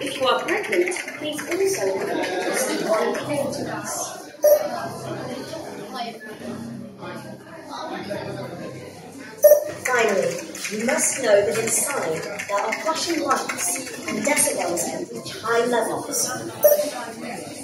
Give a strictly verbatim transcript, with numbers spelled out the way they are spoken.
If you are pregnant, please also remember to receive one importance. Finally, you must know that inside there are flashing lights and decibels can reach high levels.